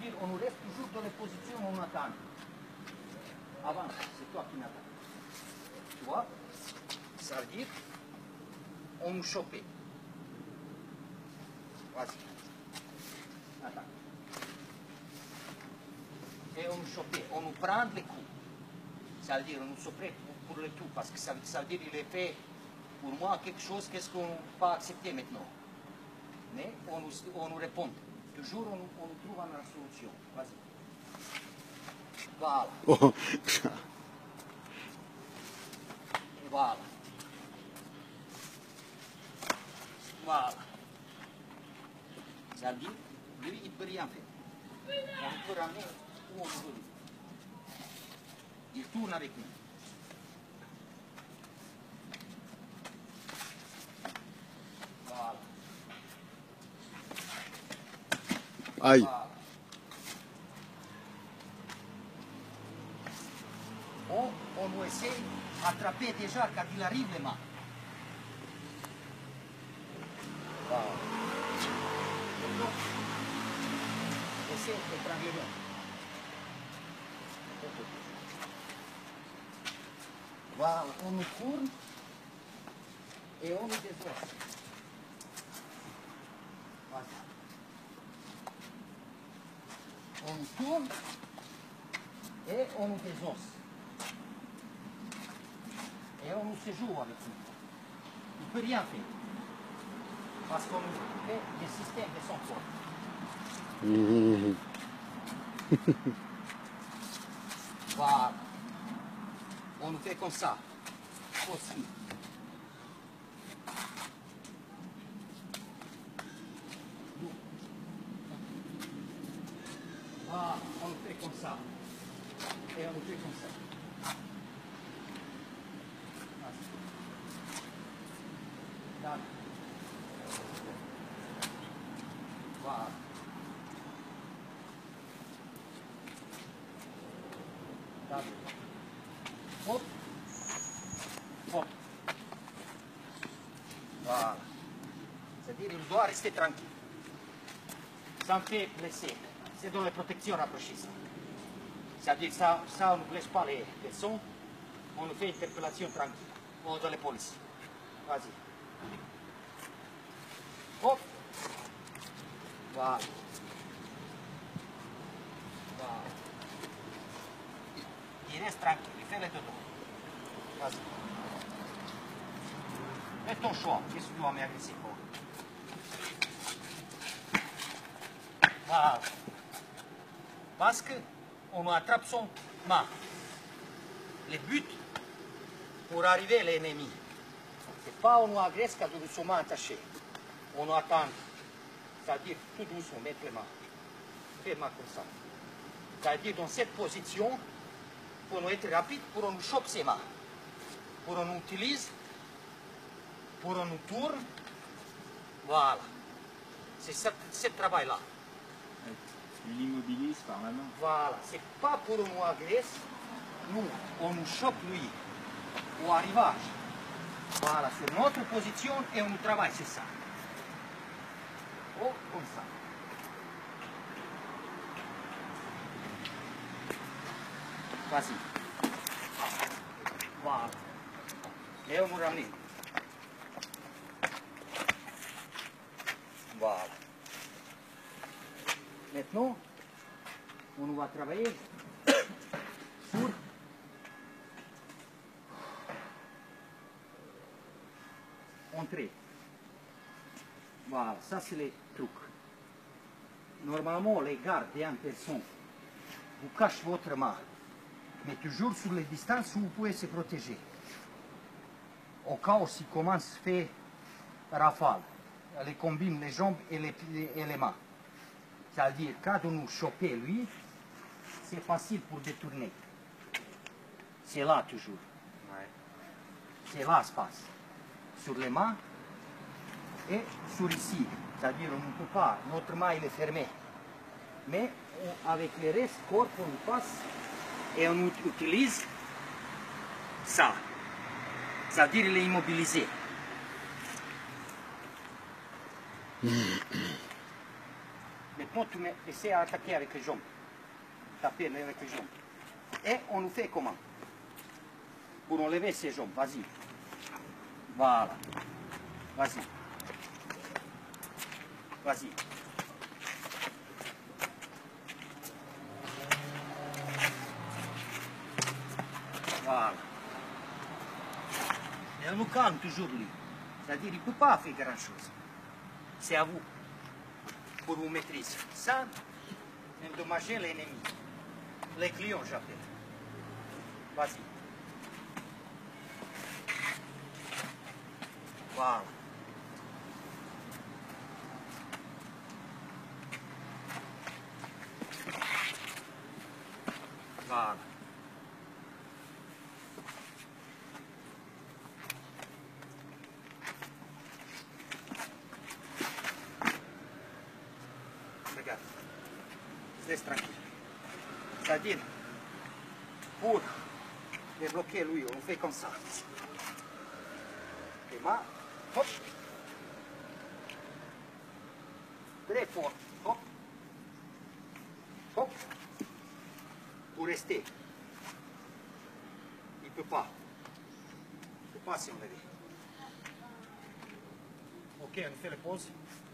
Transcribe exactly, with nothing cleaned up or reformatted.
dire on nous reste toujours dans les positions où on attend. Avant, c'est toi qui m'attends. Tu vois? Ça veut dire on nous chopait. Vas-y. Attends. Et on nous chopait, on nous prend les coups. Ça veut dire on nous chopait pour, pour le tout, parce que ça, ça veut dire il est fait pour moi quelque chose qu'est-ce qu'on ne peut pas accepter maintenant. Mais on nous, on nous répond. Toujours on, on nous trouve une solution. Vas-y. Voilà. Oh. Voilà. Voilà. Ça veut dire, lui, il ne peut rien faire. On peut ramener où on veut. Il tourne avec nous. Voilà. Aïe. Voilà. On, on nous essaie d'attraper déjà quand il arrive les mains. Voilà. Essaie de prendre les mains. Voilà, on nous tourne et on nous désosse. Voilà. On nous tourne et on nous désosse. Et on nous séjoue avec nous. Il ne peut rien faire. Parce qu'on nous fait des systèmes de son corps. Mmh. Voilà. On nous fait comme ça. Aussi. Voilà. On nous fait comme ça. Et on nous fait comme ça. Voilà. Voilà. Hop. Hop. Voilà. C'est-à-dire qu'il doit rester tranquille. Sans faire blesser. C'est dans les protections rapprochées. C'est-à-dire que ça, ça, on ne blesse pas les personnes. On nous fait une interpellation tranquille. On dans les polices. Vas-y. Hop. Voilà. Voilà. Il reste tranquille, il fait les deux. Vas-y. Fais ton choix. Qu'est-ce que tu vas m'agresser pour? Voilà. Parce qu'on attrape son main. Le but pour arriver à l'ennemi, c'est pas on nous agresse quand nous sommes attachés. On nous attend. C'est-à-dire tout doucement, mettre les mains. Faire main comme ça. C'est-à-dire dans cette position, pour nous être rapide, pour nous choper ses mains. Pour nous utilise, pour nous tourne. Voilà. C'est ce, ce travail-là. Il l'immobilise par la main. Voilà. C'est pas pour nous agresser. Nous, on nous chope lui au arrivage. Voilà, sur notre position et on nous travaille, c'est ça. Oh, comme ça. Vas-y. Voilà. Et on nous ramène. Voilà. Maintenant, on va travailler sur entrée. Voilà, ça c'est les trucs. Normalement, les gardes et en personne, vous cachez votre main, mais toujours sur les distances où vous pouvez se protéger. Au cas où s'il commence à faire rafale, elle combine les jambes et les, et les mains. C'est-à-dire, quand on nous chope lui, c'est facile pour détourner. C'est là toujours. Ouais. C'est là se passe. Sur les mains et sur ici. C'est-à-dire, on ne peut pas, notre main elle est fermée. Mais on, avec le reste corps, on nous passe et on utilise ça. C'est-à-dire, il est immobilisé. Maintenant, tu mets, essaie à attaquer avec les jambes. Taper avec les jambes. Et on nous fait comment? Pour enlever ces jambes, vas-y. Voilà. Vas-y. Vas-y. Voilà. Et elle nous calme toujours, lui. C'est-à-dire, il ne peut pas faire grand-chose. C'est à vous. Pour vous maîtriser. Ça, endommager l'ennemi. Les clients, j'appelle. Vas-y. Voilà. Voilà. Regarde. Laisse tranquille. C'est-à-dire, pour débloquer lui, on fait comme ça. Et là, hop. Très fort. Hop. Hop. Pour rester. Il ne peut pas. Il ne peut pas s'enlever. Ok, on fait la pause.